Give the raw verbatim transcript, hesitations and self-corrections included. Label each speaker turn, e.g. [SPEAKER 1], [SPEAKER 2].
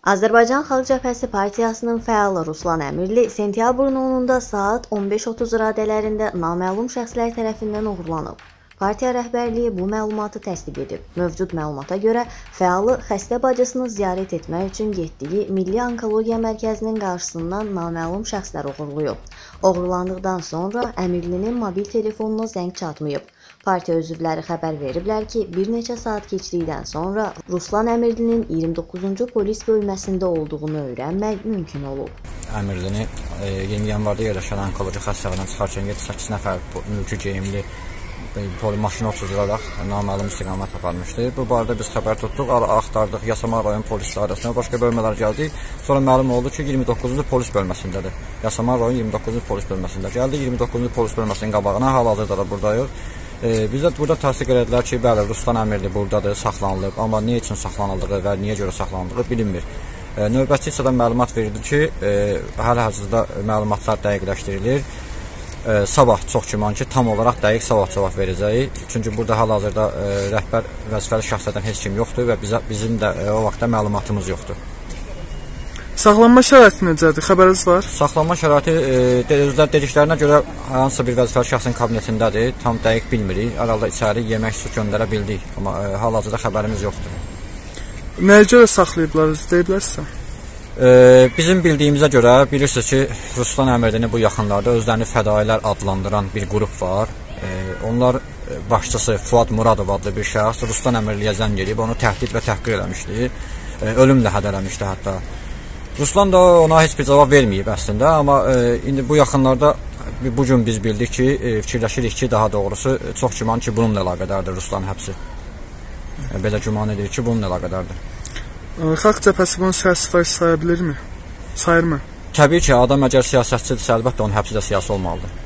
[SPEAKER 1] Azərbaycan Xalq Cəbhəsi Partiyasının fəalı Ruslan Əmirli sentyabrın onunda saat on beş otuz radələrində naməlum şəxslər tərəfindən oğurlanıb. Partiya rəhbərliyi bu məlumatı təsdiq edib. Mövcud məlumata görə fəalı xəstə bacısını ziyarət etmək üçün getdiyi Milli Onkologiya Mərkəzinin qarşısından naməlum şəxslər oğurlayıb. Oğurlandıqdan sonra Əmirlinin mobil telefonuna zəng çatmayıb. Partiya üzvləri xəbər veriblər ki, bir neçə saat keçdikdən sonra Ruslan Əmirlinin iyirmi doqquzuncu polis bölməsində olduğunu öyrənmək mümkün olub.
[SPEAKER 2] Əmirlini e, yeni yanvarda yerləşən onkoloji xəstəxanadan çıxarkən yeddi səkkiz nəfər mülki geyimli poli maşını oturdularaq naməlum istiqamət aparmışdı. Bu barədə biz xəbər tutduq, axtardıq, Yasamal rayon polis idarəsinə, başqa bölmələr gəldik. Sonra məlum oldu ki, iyirmi doqquzuncu polis bölməsindədir. Yasamal rayon iyirmi doqquzuncu polis bölməsində. Gəldik iyirmi doqquzuncu polis bölməsinin qabağına, hal-hazırda da buradayıq. E, bizə burada təsdiq edildilər ki, bəli, Ruslan Əmirli buradadır, saxlanılıb, amma nə üçün saxlanıldığı və niyə görə saxlanıldığı bilinmir. E, növbəti hissədən məlumat verildi ki, e, hələ-hazırda məlumatlar dəqiqləşdirilir. E, sabah çox güman ki, tam olaraq dəqiq sabah cavab verəcəyik. Çünki burada hal-hazırda e, rəhbər vəzifəli şəxslərdən heç kim yoxdur və bizə, bizim də e, o vaxtda məlumatımız yoxdur.
[SPEAKER 3] Saxlanma şəraiti necədir? Xəbəriniz var?
[SPEAKER 2] Saxlanma şəraiti e, özlər dediklərinə görə hansısa bir vəzifəli şəxsin kabinetindədir. Tam dəqiq bilmirik. Arada içəri yemək su göndərə bildik. Amma e, hal-hazırda xəbərimiz yoxdur.
[SPEAKER 3] Nəyə görə saxlayıblar? Deyiblərsə?
[SPEAKER 2] E, bizim bildiyimizə görə bilirsiniz ki, Ruslan Əmirlini bu yaxınlarda özlərini fədailər adlandıran bir qrup var. E, onlar başçısı Fuad Muradov adlı bir şəxs Ruslan Əmirliyə zəng edib onu təhdid və təhqir eləmişdi. E, ölümlə hədələmişdi hətta. Ruslan da ona heç bir cavab verməyib əslində, amma e, indi bu yaxınlarda bu gün biz bildik ki, e, fikirləşirik ki, daha doğrusu çox güman ki, bununla əlaqədardır Ruslan həbsi. E, belə güman edir ki, bununla əlaqədardır.
[SPEAKER 3] Xalq Cəbhəsi bunu siyasi saya bilirmi? Sayırmı?
[SPEAKER 2] Təbii ki, adam əgər siyasətçidirsə, əlbəttə onun həbsi də siyasi olmalıdır.